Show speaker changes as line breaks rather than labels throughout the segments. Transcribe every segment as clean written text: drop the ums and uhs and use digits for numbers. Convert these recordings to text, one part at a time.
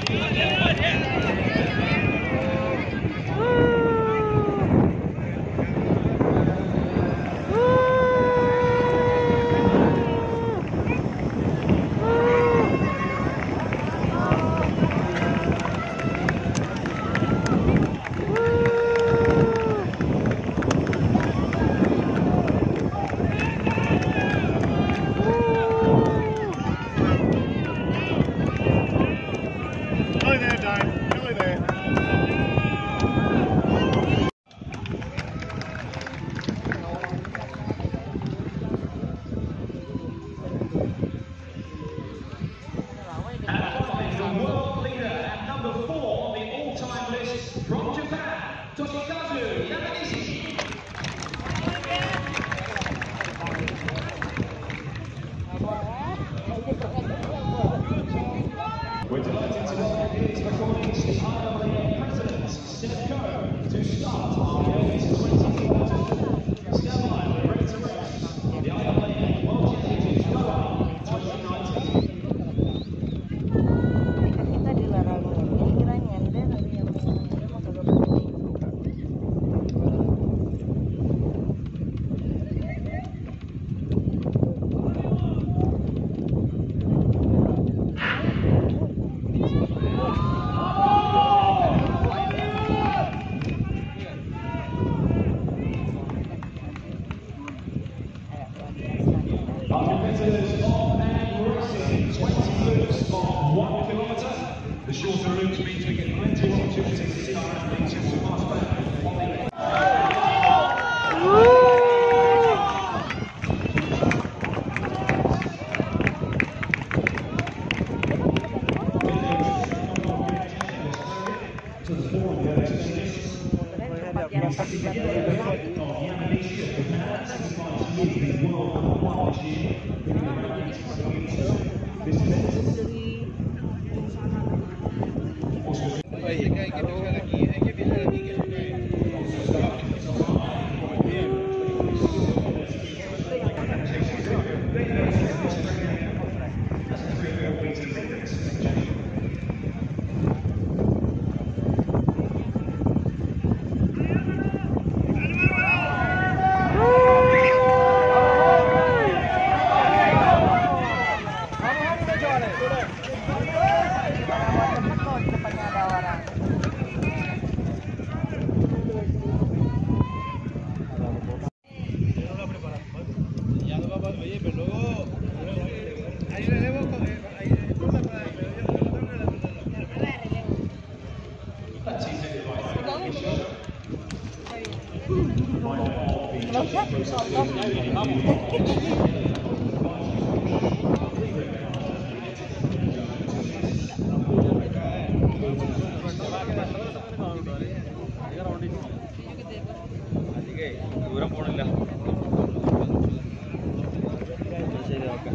We're delighted to welcome his recordings the IAAF President, Steph Coe, to start our Games 2022. Stand by, we're ready to race. The IAAF World Championships Doha 2019.
Kita dilarang ini kiranya ada tapi yang mau kagak boleh.
Our competitors on and racing 20 loops of 1 kilometre. The shorter loops means we get plenty of opportunities to see our athletes who will pass back on the to the forum there is ദൂരം പോണില്ല ശരി okay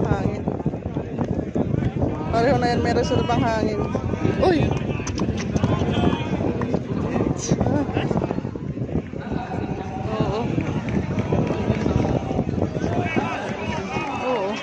hangin. Pareho na yan, may reservang hangin. Uy! Oo. Oo.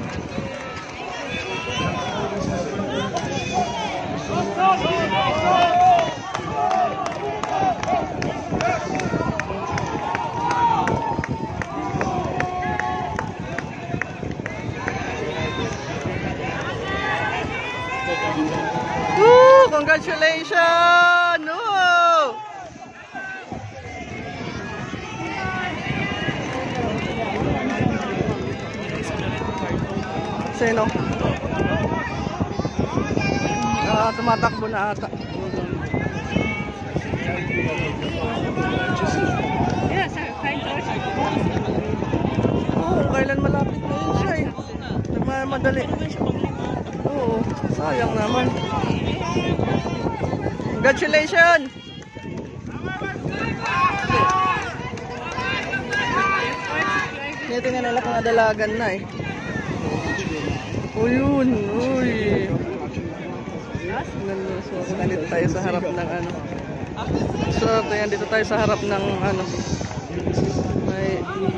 Woo! Congratulations! Woo! Sino? Tumatakbo na ata. Oo, kailan malapit na yun siya eh. Nagmamadali. Oo, sayang naman. Congratulations! Tingnan nila kung nadalagan na eh. O yun, uy. So, nandito tayo sa harap ng ano. So, ayan, dito tayo sa harap ng ano. May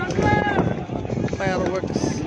fireworks.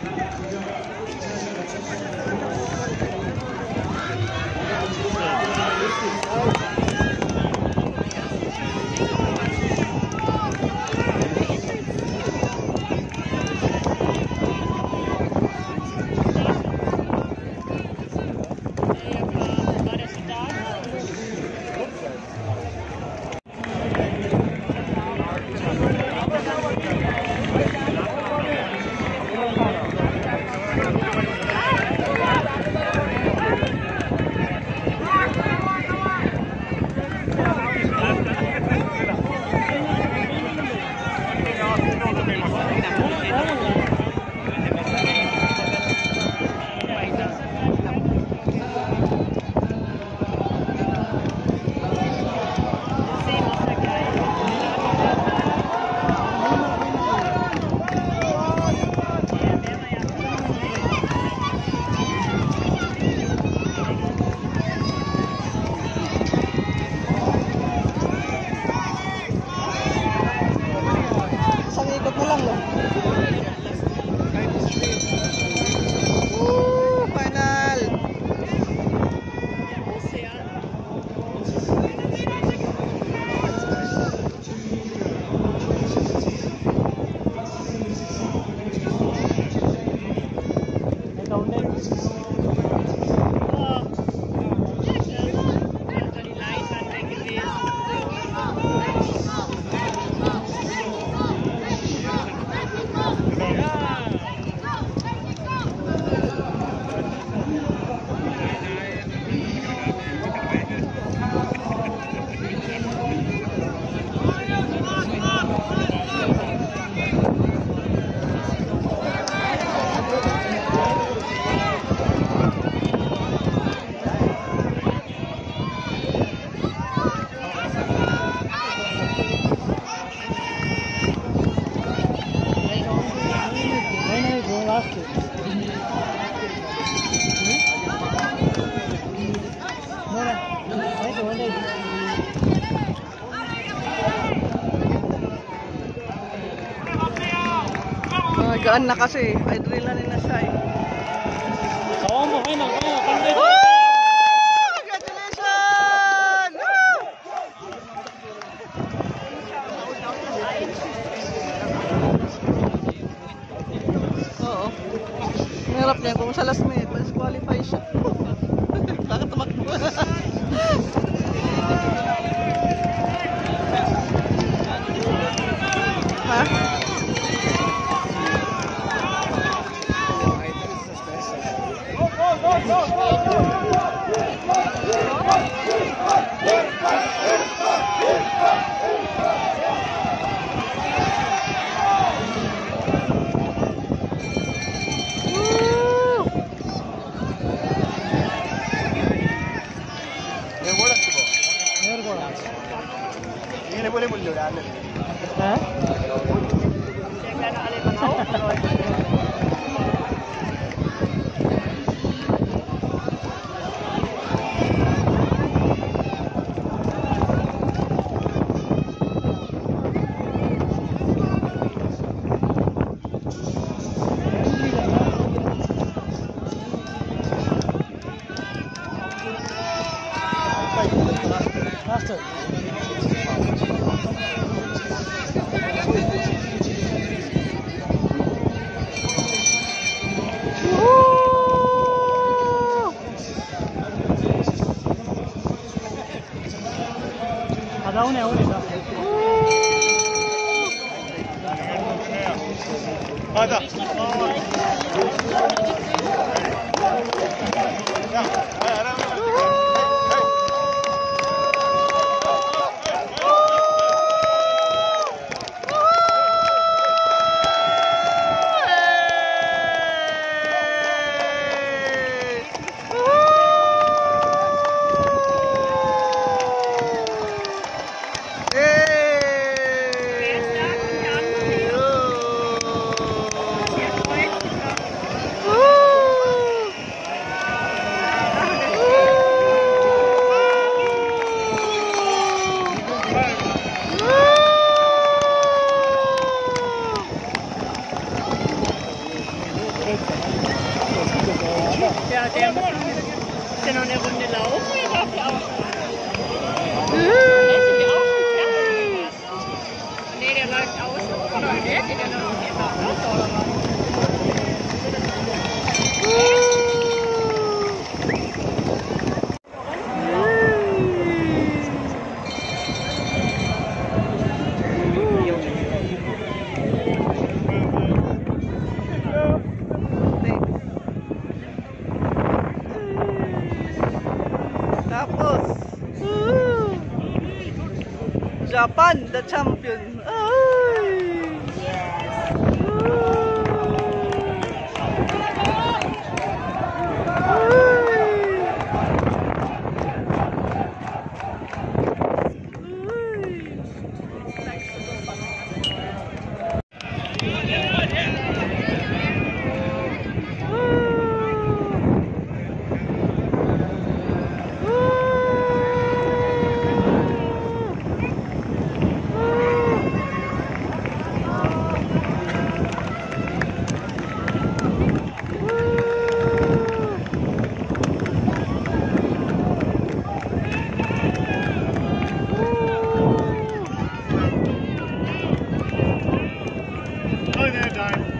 Gaan na kasi, adrenaline na siya eh. Woo! Congratulations! Woo! Oo. Mahirap niya kung sa last minute, mas qualify siya. Bakit tumakbo? Ha?
Ja, der ist ja noch eine Runde laufen, ich darf ja auch. Nee, der läuft außen. Oder der geht ja noch nicht nach Hause, oder was?
Tapos, Japan, the champion. Ay!
Oh, they're done.